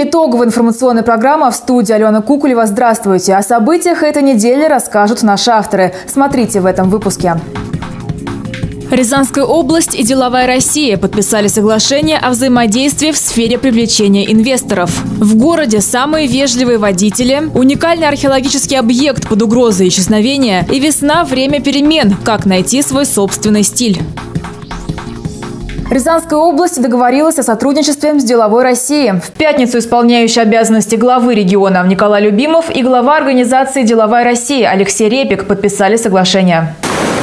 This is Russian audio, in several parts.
эфире итоговая информационная программа, в студии Алена Кукулева. Здравствуйте. О событиях этой недели расскажут наши авторы. Смотрите в этом выпуске. Рязанская область и Деловая Россия подписали соглашение о взаимодействии в сфере привлечения инвесторов. В городе самые вежливые водители, уникальный археологический объект под угрозой исчезновения и весна – время перемен. Как найти свой собственный стиль. Рязанская область договорилась о сотрудничестве с Деловой Россией. В пятницу исполняющий обязанности главы региона Николай Любимов и глава организации «Деловая Россия» Алексей Репик подписали соглашение.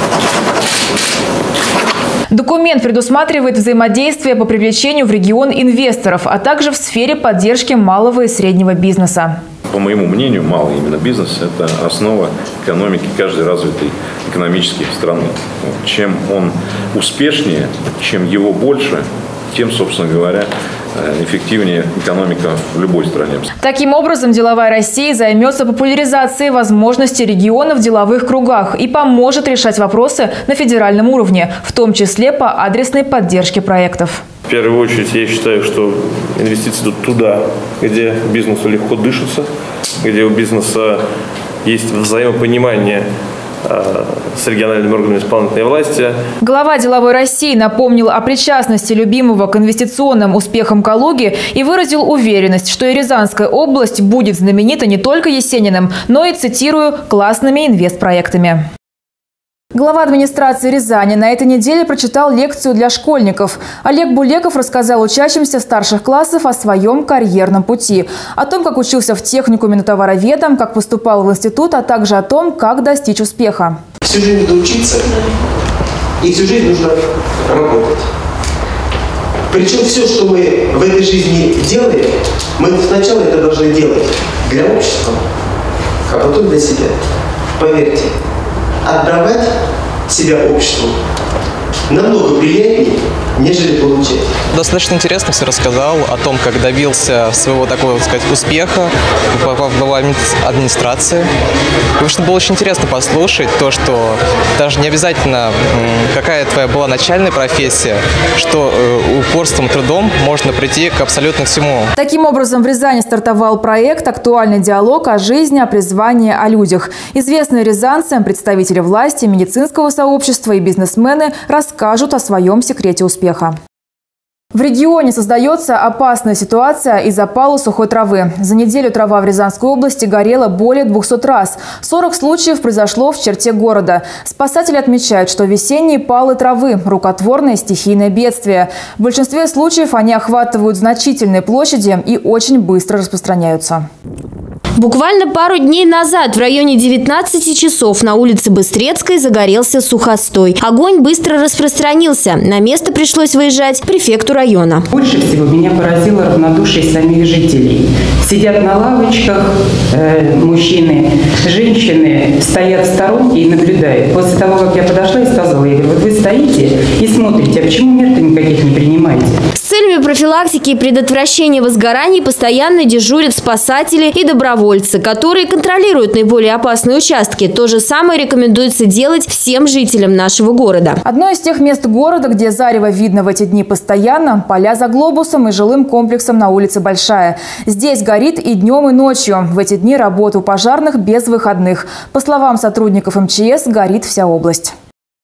Документ предусматривает взаимодействие по привлечению в регион инвесторов, а также в сфере поддержки малого и среднего бизнеса. По моему мнению, малый именно бизнес – это основа экономики каждой развитой экономической страны. Чем он успешнее, чем его больше, тем, собственно говоря, эффективнее экономика в любой стране. Таким образом, Деловая Россия займется популяризацией возможностей региона в деловых кругах и поможет решать вопросы на федеральном уровне, в том числе по адресной поддержке проектов. В первую очередь, я считаю, что инвестиции идут туда, где бизнесу легко дышится, где у бизнеса есть взаимопонимание с региональными органами исполнительной власти. Глава Деловой России напомнил о причастности Любимова к инвестиционным успехам Калуги и выразил уверенность, что и Рязанская область будет знаменита не только Есениным, но и, цитирую, классными инвестпроектами. Глава администрации Рязани на этой неделе прочитал лекцию для школьников. Олег Булеков рассказал учащимся старших классов о своем карьерном пути. О том, как учился в техникуме на товароведом, как поступал в институт, а также о том, как достичь успеха. Всю жизнь надо учиться, и всю жизнь нужно работать. Причем все, что мы в этой жизни делаем, мы сначала это должны делать для общества, а потом для себя. Поверьте. Отдавать себя обществу намного приятнее, нежели получать. Достаточно интересно все рассказал о том, как добился своего такого, так сказать, успеха в главе администрации. Потому что было очень интересно послушать то, что даже не обязательно какая твоя была начальная профессия, что упорством, трудом можно прийти к абсолютно всему. Таким образом, в Рязани стартовал проект «Актуальный диалог о жизни, о призвании, о людях». Известные рязанцам, представители власти, медицинского сообщества и бизнесмены расскажут о своем секрете успеха. В регионе создается опасная ситуация из-за пала сухой травы. За неделю трава в Рязанской области горела более 200 раз. 40 случаев произошло в черте города. Спасатели отмечают, что весенние палы травы – рукотворное стихийное бедствие. В большинстве случаев они охватывают значительные площади и очень быстро распространяются. Буквально пару дней назад в районе 19 часов на улице Быстрецкой загорелся сухостой. Огонь быстро распространился. На место пришлось выезжать префекту района. Больше всего меня поразило равнодушие самих жителей. Сидят на лавочках мужчины, женщины стоят в сторонке и наблюдают. После того, как я подошла и сказала, я говорю, вот вы стоите и смотрите, а почему мер-то никаких не принимаете? С целями профилактики и предотвращения возгораний постоянно дежурят спасатели и добровольцы, которые контролируют наиболее опасные участки. То же самое рекомендуется делать всем жителям нашего города. Одно из тех мест города, где зарево видно в эти дни постоянно – поля за глобусом и жилым комплексом на улице Большая. Здесь горит и днем, и ночью. В эти дни работа у пожарных без выходных. По словам сотрудников МЧС, горит вся область.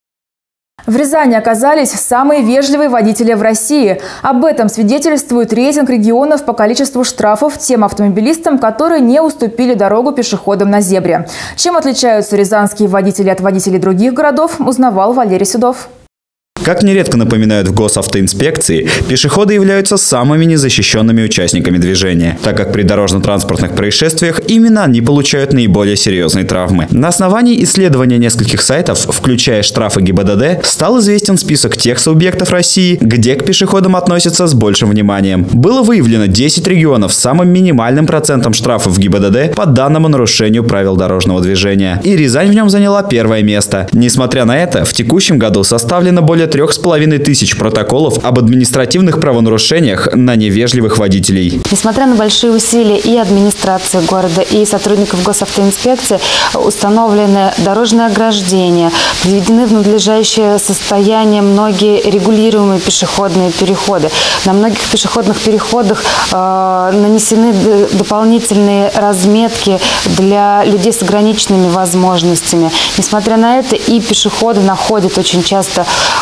В Рязани оказались самые вежливые водители в России. Об этом свидетельствует рейтинг регионов по количеству штрафов тем автомобилистам, которые не уступили дорогу пешеходам на зебре. Чем отличаются рязанские водители от водителей других городов, узнавал Валерий Седов. Как нередко напоминают в госавтоинспекции, пешеходы являются самыми незащищенными участниками движения, так как при дорожно-транспортных происшествиях именно они получают наиболее серьезные травмы. На основании исследования нескольких сайтов, включая штрафы ГИБДД, стал известен список тех субъектов России, где к пешеходам относятся с большим вниманием. Было выявлено 10 регионов с самым минимальным процентом штрафов в ГИБДД по данному нарушению правил дорожного движения. И Рязань в нем заняла первое место. Несмотря на это, в текущем году составлено более 3500 протоколов об административных правонарушениях на невежливых водителей. Несмотря на большие усилия и администрации города, и сотрудников госавтоинспекции, установлены дорожные ограждения, приведены в надлежащее состояние многие регулируемые пешеходные переходы. На многих пешеходных переходах нанесены дополнительные разметки для людей с ограниченными возможностями. Несмотря на это, и пешеходы находят очень часто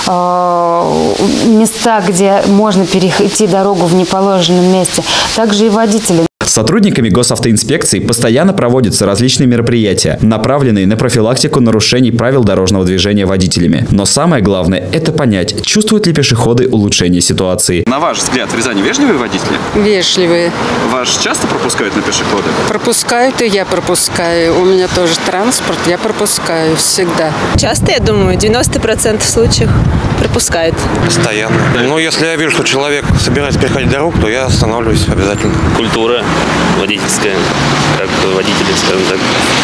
места, где можно перейти дорогу в неположенном месте. Также и водители. Сотрудниками госавтоинспекции постоянно проводятся различные мероприятия, направленные на профилактику нарушений правил дорожного движения водителями. Но самое главное – это понять, чувствуют ли пешеходы улучшение ситуации. На ваш взгляд, в Рязани вежливые водители? Вежливые. Вас часто пропускают на пешехода? Пропускают, и я пропускаю. У меня тоже транспорт, я пропускаю всегда. Часто, я думаю, 90% случаев пропускают. Постоянно. Но если я вижу, что человек собирается переходить дорогу, то я останавливаюсь обязательно. Культура водительская, как водители, скажем так,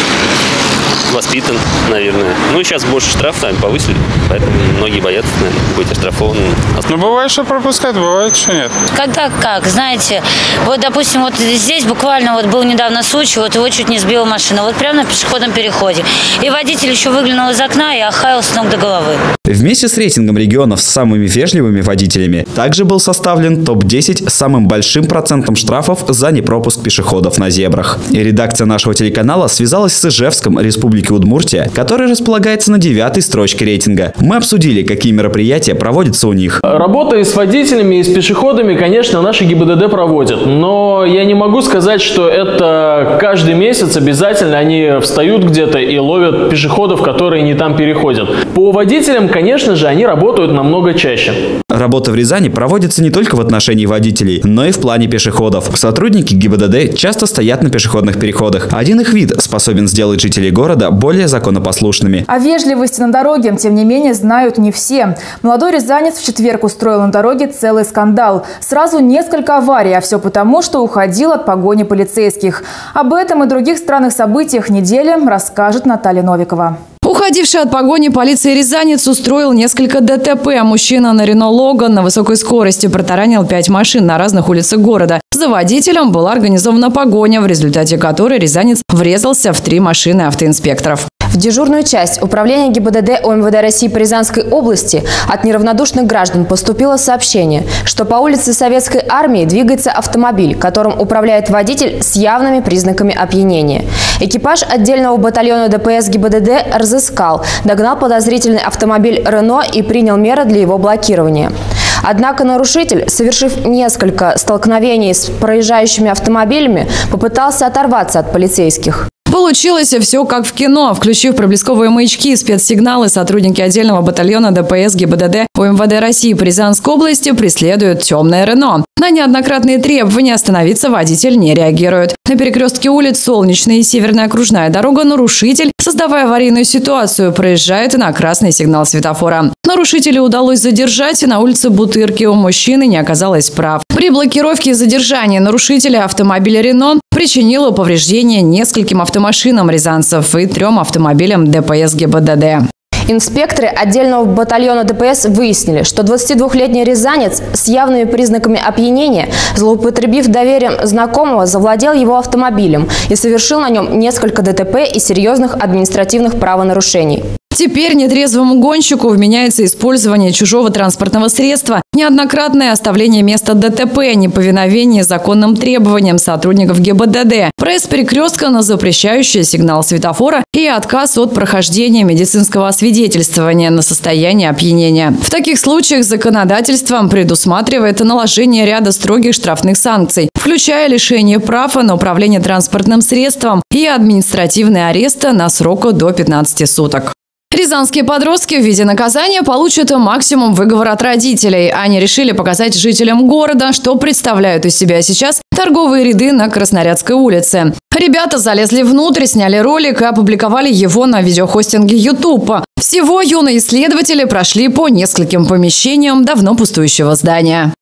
воспитан, наверное. Ну, сейчас больше штрафов там повысили, поэтому многие боятся, наверное, быть оштрафованными. Ну, бывает, что пропускают, бывает, что нет. Когда как, знаете, вот, допустим, вот здесь буквально вот был недавно случай, вот его чуть не сбила машина, вот прямо на пешеходном переходе. И водитель еще выглянул из окна и охаял с ног до головы. Вместе с рейтингом регионов с самыми вежливыми водителями также был составлен топ-10 с самым большим процентом штрафов за непропуск пешеходов на зебрах. И редакция нашего телеканала связалась с Ижевском Республики Удмуртия, который располагается на 9-й строчке рейтинга. Мы обсудили, какие мероприятия проводятся у них. Работа и с водителями, и с пешеходами, конечно, наши ГИБДД проводят. Но я не могу сказать, что это каждый месяц обязательно они встают где-то и ловят пешеходов, которые не там переходят. По водителям, конечно же, они работают намного чаще. Работа в Рязани проводится не только в отношении водителей, но и в плане пешеходов. Сотрудники ГИБДД часто стоят на пешеходных переходах. Один их вид способен сделать жителей города более законопослушными. О вежливости на дороге, тем не менее, знают не все. Молодой рязанец в четверг устроил на дороге целый скандал. Сразу несколько аварий, а все потому, что уходил от погони полицейских. Об этом и других странных событиях недели расскажет Наталья Новикова. Уходивший от погони полиции рязанец устроил несколько ДТП. Мужчина на Рено Логан на высокой скорости протаранил 5 машин на разных улицах города. За водителем была организована погоня, в результате которой рязанец врезался в 3 машины автоинспекторов. В дежурную часть управления ГИБДД УМВД России по Рязанской области от неравнодушных граждан поступило сообщение, что по улице Советской Армии двигается автомобиль, которым управляет водитель с явными признаками опьянения. Экипаж отдельного батальона ДПС ГИБДД разыскал, догнал подозрительный автомобиль «Рено» и принял меры для его блокирования. Однако нарушитель, совершив несколько столкновений с проезжающими автомобилями, попытался оторваться от полицейских. Получилось все как в кино. Включив проблесковые маячки и спецсигналы, сотрудники отдельного батальона ДПС ГИБДД УМВД России по Рязанской области преследуют темное Рено. На неоднократные требования остановиться водитель не реагирует. На перекрестке улиц Солнечная и Северная окружная дорога нарушитель, создавая аварийную ситуацию, проезжает на красный сигнал светофора. Нарушителя удалось задержать, и на улице Бутырки у мужчины не оказалось прав. При блокировке и задержании нарушителя автомобиля «Рено» причинило повреждения нескольким автомашинам рязанцев и 3 автомобилям ДПС ГИБДД. Инспекторы отдельного батальона ДПС выяснили, что 22-летний рязанец с явными признаками опьянения, злоупотребив доверием знакомого, завладел его автомобилем и совершил на нем несколько ДТП и серьезных административных правонарушений. Теперь нетрезвому гонщику вменяется использование чужого транспортного средства, неоднократное оставление места ДТП, неповиновение законным требованиям сотрудников ГИБДД, проезд перекрестка на запрещающий сигнал светофора и отказ от прохождения медицинского освидетельствования на состояние опьянения. В таких случаях законодательством предусматривает наложение ряда строгих штрафных санкций, включая лишение прав на управление транспортным средством и административный арест на срок до 15 суток. Рязанские подростки в виде наказания получат максимум выговора от родителей. Они решили показать жителям города, что представляют из себя сейчас торговые ряды на Краснорядской улице. Ребята залезли внутрь, сняли ролик и опубликовали его на видеохостинге YouTube. Всего юные исследователи прошли по нескольким помещениям давно пустующего здания.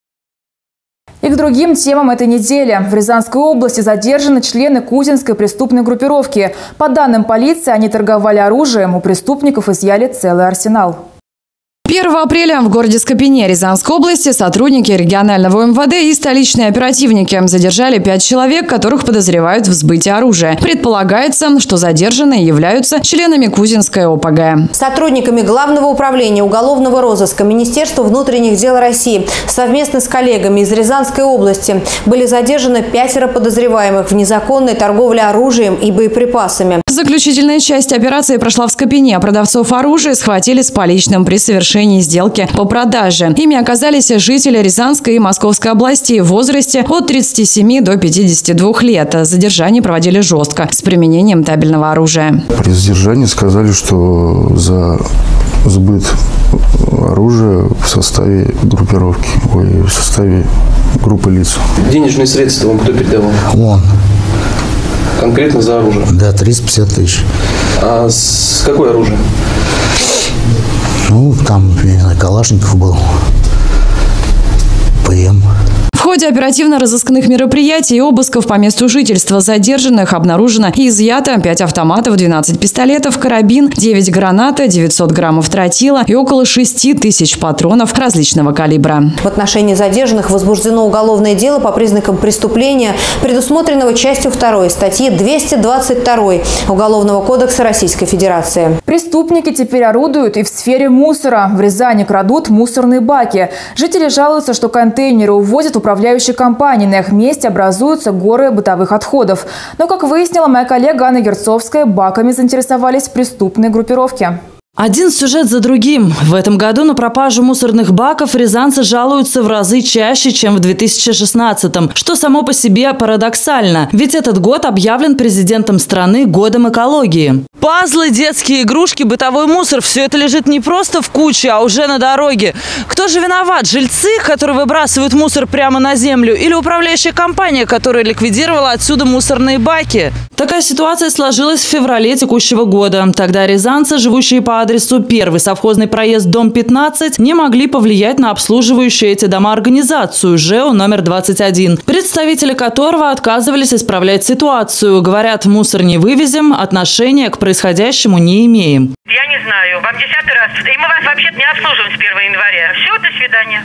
И к другим темам этой недели. В Рязанской области задержаны члены Кузинской преступной группировки. По данным полиции, они торговали оружием. У преступников изъяли целый арсенал. 1 апреля в городе Скопине Рязанской области сотрудники регионального МВД и столичные оперативники задержали 5 человек, которых подозревают в сбытии оружия. Предполагается, что задержанные являются членами Кузинской ОПГ. Сотрудниками Главного управления уголовного розыска Министерства внутренних дел России совместно с коллегами из Рязанской области были задержаны 5 подозреваемых в незаконной торговле оружием и боеприпасами. Заключительная часть операции прошла в Скопине. Продавцов оружия схватили с поличным при совершении сделки по продаже. Ими оказались жители Рязанской и Московской областей в возрасте от 37 до 52 лет. Задержание проводили жестко, с применением табельного оружия. При задержании сказали, что за сбыт оружия в составе группировки, в составе группы лиц. Денежные средства вам кто передавал? Он. Конкретно за оружие? Да, 350 тысяч. А с какое оружие? Ну, там, я не знаю, Калашников был, ПМ. В ходе оперативно-розыскных мероприятий и обысков по месту жительства задержанных обнаружено и изъято 5 автоматов, 12 пистолетов, карабин, 9 гранат, 900 граммов тротила и около 6 тысяч патронов различного калибра. В отношении задержанных возбуждено уголовное дело по признакам преступления, предусмотренного частью 2 статьи 222 Уголовного кодекса Российской Федерации. Преступники теперь орудуют и в сфере мусора. В Рязани крадут мусорные баки. Жители жалуются, что контейнеры увозят управляющие компании. На их месте образуются горы бытовых отходов. Но, как выяснила моя коллега Анна Герцовская, баками заинтересовались преступные группировки. Один сюжет за другим. В этом году на пропажу мусорных баков рязанцы жалуются в разы чаще, чем в 2016-м, что само по себе парадоксально. Ведь этот год объявлен президентом страны годом экологии. Пазлы, детские игрушки, бытовой мусор – все это лежит не просто в куче, а уже на дороге. Кто же виноват? Жильцы, которые выбрасывают мусор прямо на землю, или управляющая компания, которая ликвидировала отсюда мусорные баки? Такая ситуация сложилась в феврале текущего года. Тогда рязанцы, живущие по адресу 1 совхозный проезд, дом 15, не могли повлиять на обслуживающую эти дома организацию ЖЭО номер 21, представители которого отказывались исправлять ситуацию. Говорят, мусор не вывезем, отношения к происходящему не имеем. Я не знаю, вам 10-й раз. И мы вас вообще-то не обслуживаем с 1 января. Все, до свидания.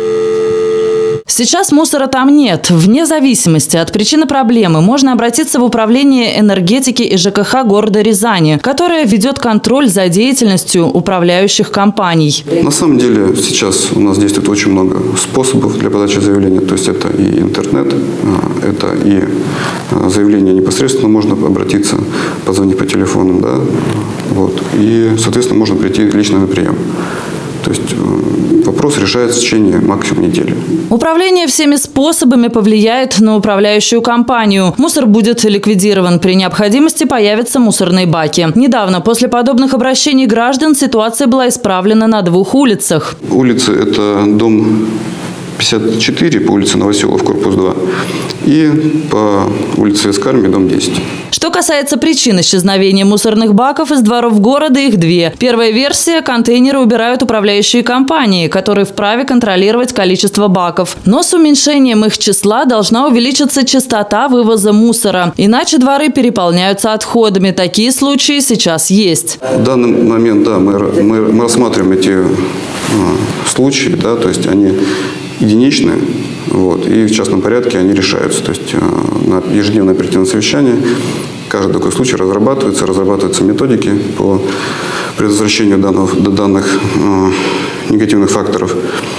Сейчас мусора там нет. Вне зависимости от причины проблемы можно обратиться в Управление энергетики и ЖКХ города Рязани, которое ведет контроль за деятельностью управляющих компаний. На самом деле сейчас у нас действует очень много способов для подачи заявления. То есть это и интернет, это и заявление непосредственно можно обратиться, позвонить по телефону, да, вот, и, соответственно, можно прийти лично на прием. То есть вопрос решается в течение максимум недели. Управление всеми способами повлияет на управляющую компанию. Мусор будет ликвидирован. При необходимости появятся мусорные баки. Недавно, после подобных обращений граждан, ситуация была исправлена на 2 улицах. Улицы – это дом 54 по улице Новоселов, корпус 2, и по улице Эскарми, дом 10. Что касается причин исчезновения мусорных баков из дворов города, их 2. Первая версия – контейнеры убирают управляющие компании, которые вправе контролировать количество баков. Но с уменьшением их числа должна увеличиться частота вывоза мусора. Иначе дворы переполняются отходами. Такие случаи сейчас есть. В данный момент, да, мы рассматриваем эти случаи, да, то есть они единичные, вот, и в частном порядке они решаются. То есть на ежедневное оперативное совещание каждый такой случай разрабатываются методики по предотвращению данных негативных факторов.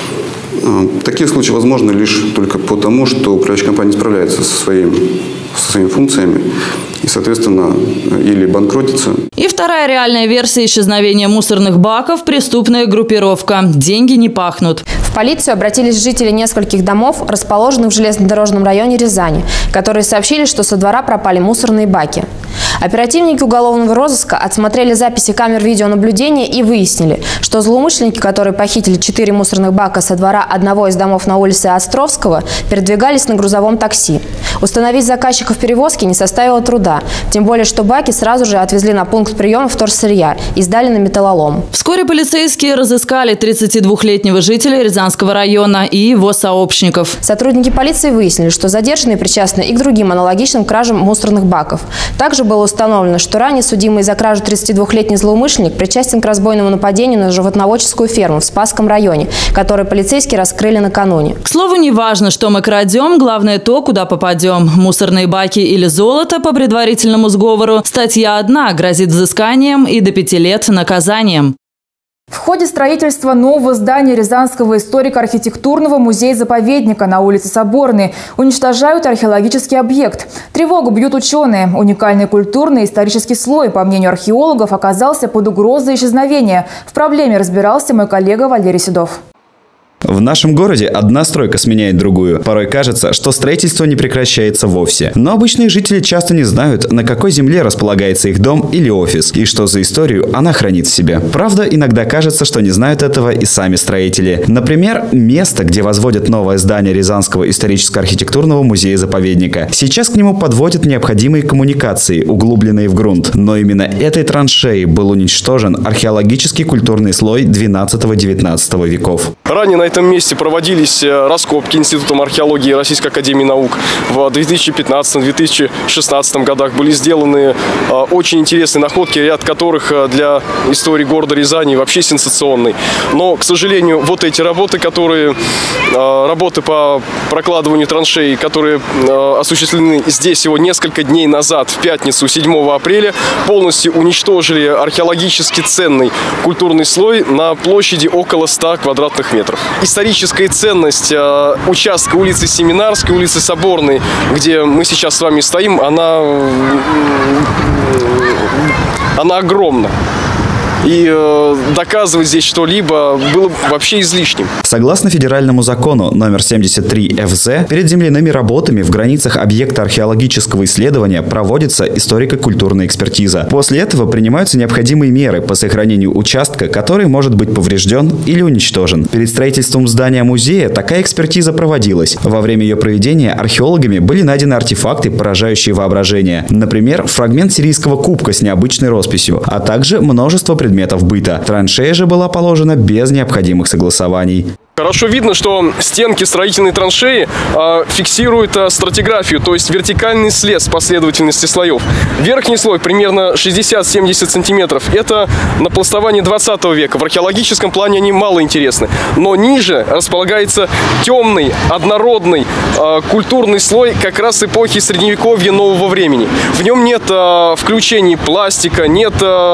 Такие случаи возможны лишь только потому, что управляющая компания не справляется со своими функциями и, соответственно, или банкротится. И вторая реальная версия исчезновения мусорных баков – преступная группировка. Деньги не пахнут. В полицию обратились жители нескольких домов, расположенных в железнодорожном районе Рязани, которые сообщили, что со двора пропали мусорные баки. Оперативники уголовного розыска отсмотрели записи камер видеонаблюдения и выяснили, что злоумышленники, которые похитили 4 мусорных бака со двора одного из домов на улице Островского, передвигались на грузовом такси. Установить заказчиков перевозки не составило труда, тем более, что баки сразу же отвезли на пункт приема вторсырья и сдали на металлолом. Вскоре полицейские разыскали 32-летнего жителя Рязанского района и его сообщников. Сотрудники полиции выяснили, что задержанные причастны и к другим аналогичным кражам мусорных баков. Также было установлено, что ранее судимый за кражу 32-летний злоумышленник причастен к разбойному нападению на животноводческую ферму в Спасском районе, который полицейские раскрыли накануне. К слову, не важно, что мы крадем, главное то, куда попадем. Мусорные баки или золото по предварительному сговору. Статья одна грозит взысканием и до 5 лет наказанием. В ходе строительства нового здания Рязанского историко-архитектурного музея-заповедника на улице Соборной уничтожают археологический объект. Тревогу бьют ученые. Уникальный культурный и исторический слой, по мнению археологов, оказался под угрозой исчезновения. В проблеме разбирался мой коллега Валерий Седов. В нашем городе одна стройка сменяет другую. Порой кажется, что строительство не прекращается вовсе. Но обычные жители часто не знают, на какой земле располагается их дом или офис, и что за историю она хранит в себе. Правда, иногда кажется, что не знают этого и сами строители. Например, место, где возводят новое здание Рязанского историческо-архитектурного музея-заповедника. Сейчас к нему подводят необходимые коммуникации, углубленные в грунт. Но именно этой траншеей был уничтожен археологический культурный слой 12-19 веков. Ранее на этом месте проводились раскопки Институтом археологии Российской академии наук. В 2015-2016 годах были сделаны очень интересные находки, ряд которых для истории города Рязани вообще сенсационный. Но, к сожалению, вот эти работы, работы по прокладыванию траншеи, которые осуществлены здесь всего несколько дней назад, в пятницу, 7 апреля, полностью уничтожили археологически ценный культурный слой на площади около 100 квадратных метров. Историческая ценность участка улицы Семинарской, улицы Соборной, где мы сейчас с вами стоим, она огромна. И доказывать здесь что-либо было вообще излишним. Согласно федеральному закону номер 73 ФЗ, перед земляными работами в границах объекта археологического исследования проводится историко-культурная экспертиза. После этого принимаются необходимые меры по сохранению участка, который может быть поврежден или уничтожен. Перед строительством здания музея такая экспертиза проводилась. Во время ее проведения археологами были найдены артефакты, поражающие воображение. Например, фрагмент сирийского кубка с необычной росписью, а также множество предметов быта. Траншея же была положена без необходимых согласований. Хорошо видно, что стенки строительной траншеи фиксируют стратиграфию, то есть вертикальный след с последовательности слоев. Верхний слой примерно 60-70 сантиметров. Это напластование 20 века. В археологическом плане они мало интересны. Но ниже располагается темный, однородный культурный слой как раз эпохи Средневековья нового времени. В нем нет включений пластика, нет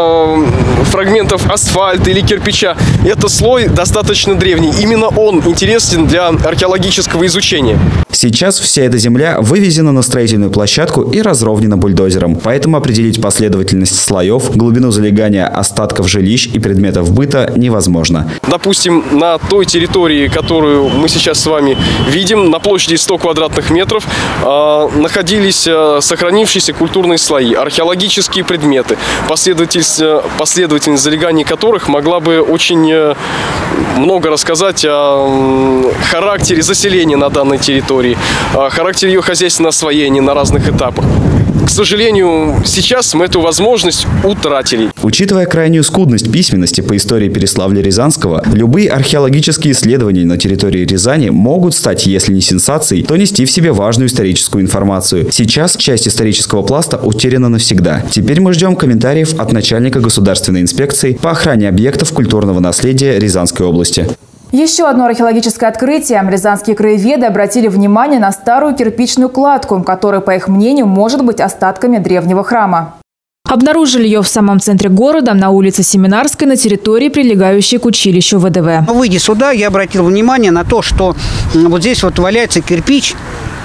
фрагментов асфальта или кирпича. Это слой достаточно древний. Именно он интересен для археологического изучения. Сейчас вся эта земля вывезена на строительную площадку и разровнена бульдозером. Поэтому определить последовательность слоев, глубину залегания остатков жилищ и предметов быта невозможно. Допустим, на той территории, которую мы сейчас с вами видим, на площади 100 квадратных метров, находились сохранившиеся культурные слои, археологические предметы, последовательность залеганий которых могла бы очень много рассказать о характере заселения на данной территории, о характере ее хозяйственного освоения на разных этапах. К сожалению, сейчас мы эту возможность утратили. Учитывая крайнюю скудность письменности по истории Переславля-Рязанского, любые археологические исследования на территории Рязани могут стать, если не сенсацией, то нести в себе важную историческую информацию. Сейчас часть исторического пласта утеряна навсегда. Теперь мы ждем комментариев от начальника государственной инспекции по охране объектов культурного наследия Рязанской области. Еще одно археологическое открытие. Рязанские краеведы обратили внимание на старую кирпичную кладку, которая, по их мнению, может быть остатками древнего храма. Обнаружили ее в самом центре города, на улице Семинарской, на территории, прилегающей к училищу ВДВ. Выйдя сюда, я обратил внимание на то, что вот здесь вот валяется кирпич.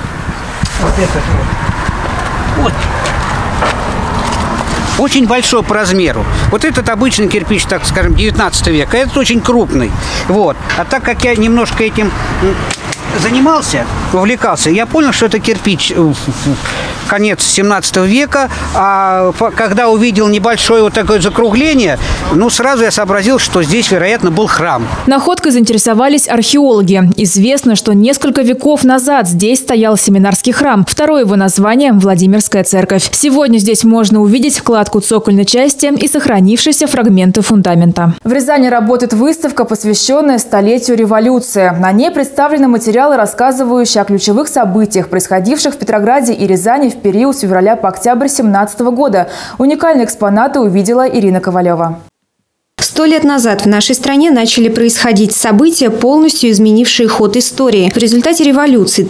Вот этот вот. Очень большой по размеру. Вот этот обычный кирпич, так скажем, 19 века, этот очень крупный. Вот. А так как я немножко этим занимался, увлекался, я понял, что это кирпич конец 17 века, а когда увидел небольшое вот такое закругление, сразу я сообразил, что здесь, вероятно, был храм. Находкой заинтересовались археологи. Известно, что несколько веков назад здесь стоял Семинарский храм. Второе его название – Владимирская церковь. Сегодня здесь можно увидеть кладку цокольной части и сохранившиеся фрагменты фундамента. В Рязани работает выставка, посвященная столетию революции. На ней представлены материалы, рассказывающие о ключевых событиях, происходивших в Петрограде и Рязани в период с февраля по октябрь 2017 года. Уникальные экспонаты увидела Ирина Ковалева. 100 лет назад в нашей стране начали происходить события, полностью изменившие ход истории. В результате революции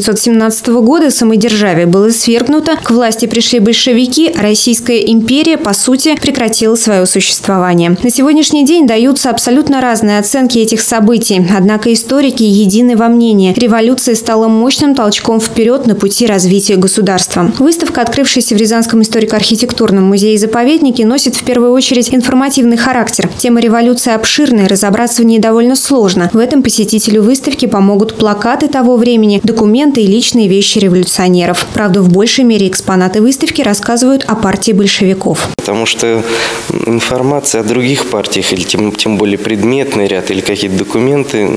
1917 года самодержавие было свергнуто, к власти пришли большевики, а Российская империя, по сути, прекратила свое существование. На сегодняшний день даются абсолютно разные оценки этих событий, однако историки едины во мнении. Революция стала мощным толчком вперед на пути развития государства. Выставка, открывшаяся в Рязанском историко-архитектурном музее-заповеднике, носит в первую очередь информативный характер. Тема революции обширная, разобраться в ней довольно сложно. В этом посетителю выставки помогут плакаты того времени, документы и личные вещи революционеров. Правда, в большей мере экспонаты выставки рассказывают о партии большевиков. Потому что информация о других партиях, или тем более предметный ряд, или какие-то документы,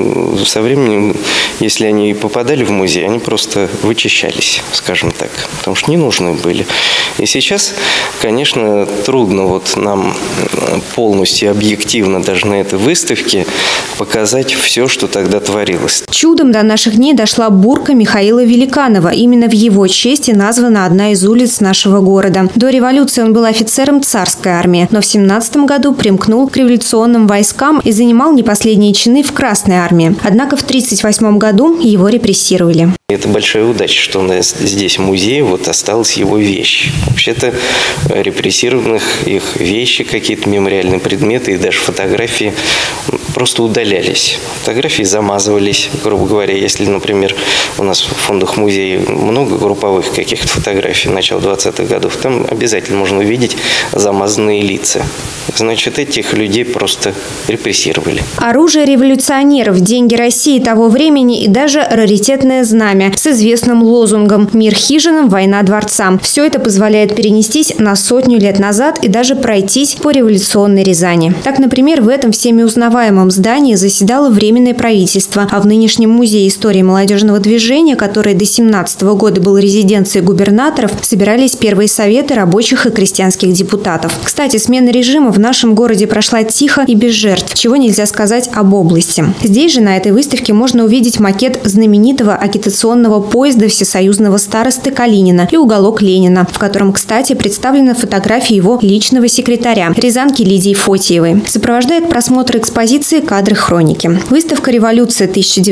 со временем, если они попадали в музей, они просто вычищались, скажем так, потому что не нужны были. И сейчас, конечно, трудно нам полностью объективно даже на этой выставке показать все, что тогда творилось. Чудом до наших дней дошла бурка Михаила Великанова. Именно в его честь и названа одна из улиц нашего города. До революции он был офицером царской армии, но в 1917 году примкнул к революционным войскам и занимал не последние чины в Красной армии. Однако в 1938 году его репрессировали. Это большая удача, что у нас здесь в музее осталась его вещь. Вообще-то репрессированных их вещи, какие-то мемориальные предметы и даже фотографии просто удалялись. Фотографии замазывались, грубо говоря. Если, например, у нас в фондах музея много групповых каких-то фотографий начала 20-х годов, там обязательно можно увидеть замазанные лица. Значит, этих людей просто репрессировали. Оружие революционеров, деньги России того времени и даже раритетное знамя с известным лозунгом «Мир хижинам, война дворцам». Все это позволяет перенестись на 100 лет назад и даже пройтись по революционной Рязани. Так, например, в этом всеми узнаваемом здании заседало Временное правительство, а в нынешнем музее истории молодежного движения, который до 1917 года был резиденцией губернаторов, собирались первые советы рабочих и крестьянских депутатов. Кстати, смена режима в нашем городе прошла тихо и без жертв, чего нельзя сказать об области. Здесь же на этой выставке можно увидеть макет знаменитого агитационного поезда всесоюзного старосты Калинина и уголок Ленина, в котором, кстати, представлены фотографии его личного секретаря, рязанки Лидии Фотиевой. Сопровождает просмотр экспозиции кадры хроники. Выставка «Революция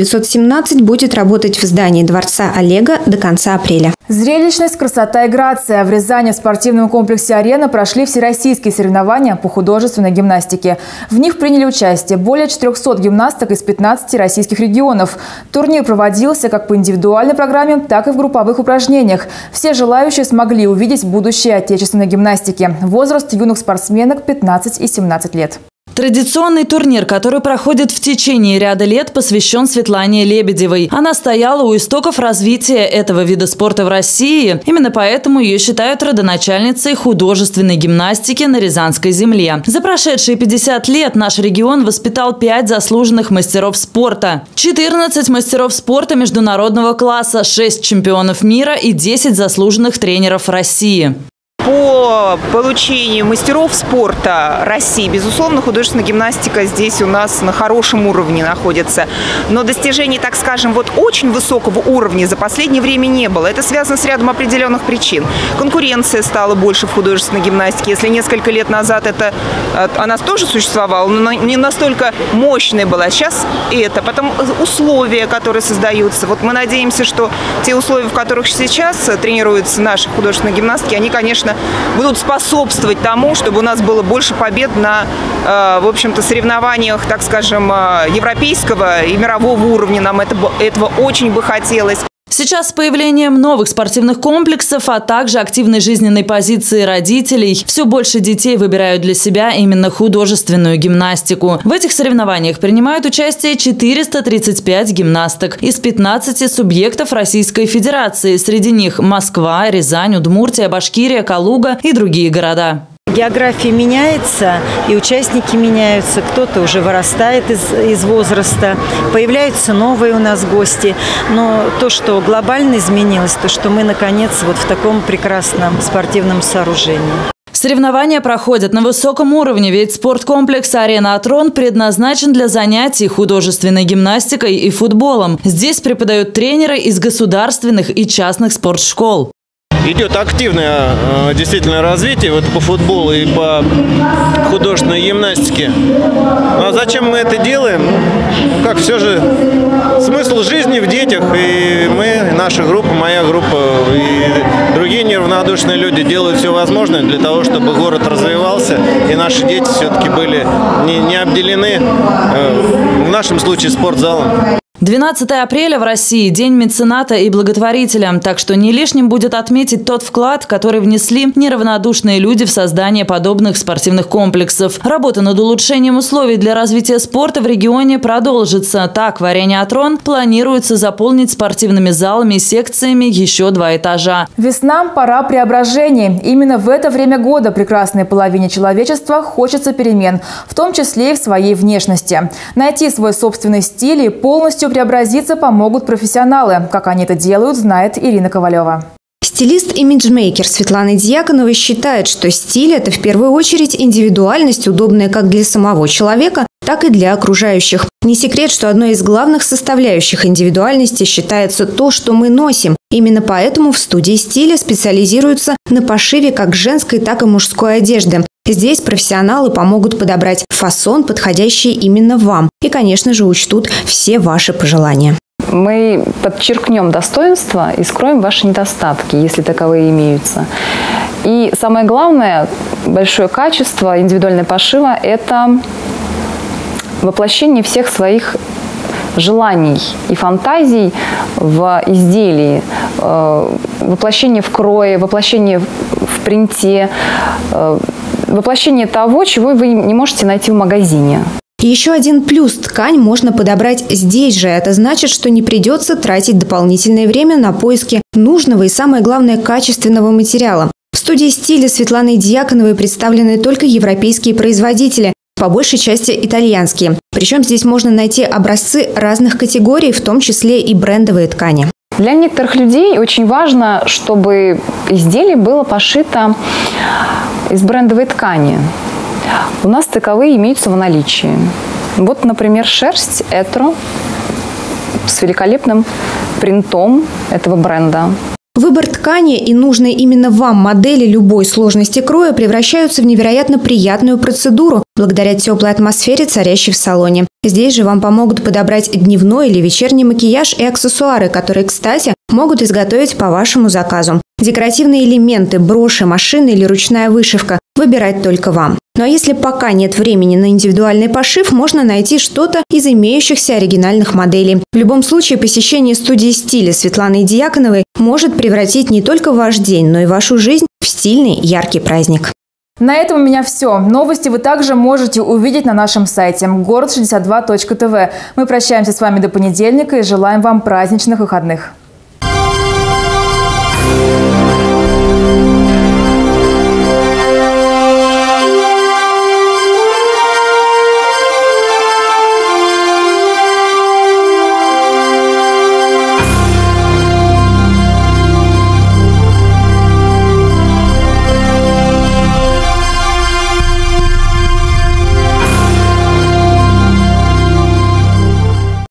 1917» будет работать в здании Дворца Олега до конца апреля. Зрелищность, красота и грация. В Рязани в спортивном комплексе «Арена» прошли всероссийские соревнования по художественной гимнастике. В них приняли участие более 400 гимнасток из 15 российских регионов. Турнир проводился как по индивидуальной программе, так и в групповых упражнениях. Все желающие смогли увидеть будущее отечественной гимнастики. Возраст юных спортсменок 15 и 17 лет. Традиционный турнир, который проходит в течение ряда лет, посвящен Светлане Лебедевой. Она стояла у истоков развития этого вида спорта в России. Именно поэтому ее считают родоначальницей художественной гимнастики на Рязанской земле. За прошедшие 50 лет наш регион воспитал 5 заслуженных мастеров спорта, 14 мастеров спорта международного класса, 6 чемпионов мира и 10 заслуженных тренеров России. По получению мастеров спорта России, безусловно, художественная гимнастика здесь у нас на хорошем уровне находится. Но достижений, так скажем, очень высокого уровня за последнее время не было. Это связано с рядом определенных причин. Конкуренция стала больше в художественной гимнастике. Если несколько лет назад она тоже существовала, но не настолько мощная была. Сейчас это. Потом условия, которые создаются. Мы надеемся, что те условия, в которых сейчас тренируются наши художественные гимнастки, они, конечно, будут способствовать тому, чтобы у нас было больше побед на, в общем-то, соревнованиях, так скажем, европейского и мирового уровня. Нам этого очень бы хотелось. Сейчас с появлением новых спортивных комплексов, а также активной жизненной позиции родителей, все больше детей выбирают для себя именно художественную гимнастику. В этих соревнованиях принимают участие 435 гимнасток из 15 субъектов Российской Федерации. Среди них Москва, Рязань, Удмуртия, Башкирия, Калуга и другие города. География меняется, и участники меняются. Кто-то уже вырастает из возраста, появляются новые у нас гости. Но то, что глобально изменилось, то, что мы, наконец, в таком прекрасном спортивном сооружении. Соревнования проходят на высоком уровне, ведь спорткомплекс «Арена Атрон» предназначен для занятий художественной гимнастикой и футболом. Здесь преподают тренеры из государственных и частных спортшкол. идет активное действительно развитие вот по футболу и по художественной гимнастике. Ну, а зачем мы это делаем? Как все же смысл жизни в детях, и мы, наша группа, моя группа и другие неравнодушные люди делают все возможное для того, чтобы город развивался, и наши дети все-таки были не обделены, в нашем случае, спортзалом. 12 апреля в России – День мецената и благотворителя. Так что не лишним будет отметить тот вклад, который внесли неравнодушные люди в создание подобных спортивных комплексов. Работа над улучшением условий для развития спорта в регионе продолжится. Так, в арене «Атрон» планируется заполнить спортивными залами и секциями еще 2 этажа. Весна – пора преображений. Именно в это время года прекрасной половине человечества хочется перемен, в том числе и в своей внешности. Найти свой собственный стиль и полностью преобразиться помогут профессионалы. Как они это делают, знает Ирина Ковалева. Стилист-имиджмейкер Светлана Дьяконова считает, что стиль – это в первую очередь индивидуальность, удобная как для самого человека, так и для окружающих. Не секрет, что одной из главных составляющих индивидуальности считается то, что мы носим. Именно поэтому в студии стиля специализируются на пошиве как женской, так и мужской одежды. Здесь профессионалы помогут подобрать фасон, подходящий именно вам. И, конечно же, учтут все ваши пожелания. Мы подчеркнем достоинства и скроем ваши недостатки, если таковые имеются. И самое главное, большое качество индивидуального пошива – это воплощение всех своих желаний и фантазий в изделии, воплощение в крое, воплощение в принте, воплощение того, чего вы не можете найти в магазине. Еще один плюс – ткань можно подобрать здесь же. Это значит, что не придется тратить дополнительное время на поиски нужного и, самое главное, качественного материала. В студии стиля Светланы Дьяконовой представлены только европейские производители, по большей части итальянские. Причем здесь можно найти образцы разных категорий, в том числе и брендовые ткани. Для некоторых людей очень важно, чтобы изделие было пошито из брендовой ткани. У нас таковые имеются в наличии. Вот, например, шерсть Etro с великолепным принтом этого бренда. Выбор ткани и нужной именно вам модели любой сложности кроя превращаются в невероятно приятную процедуру благодаря теплой атмосфере, царящей в салоне. Здесь же вам помогут подобрать дневной или вечерний макияж и аксессуары, которые, кстати, могут изготовить по вашему заказу. Декоративные элементы, броши, машины или ручная вышивка – выбирать только вам. Ну а если пока нет времени на индивидуальный пошив, можно найти что-то из имеющихся оригинальных моделей. В любом случае, посещение студии стиля Светланы Дьяконовой может превратить не только ваш день, но и вашу жизнь в стильный, яркий праздник. На этом у меня все. Новости вы также можете увидеть на нашем сайте город62.тв. Мы прощаемся с вами до понедельника и желаем вам праздничных выходных.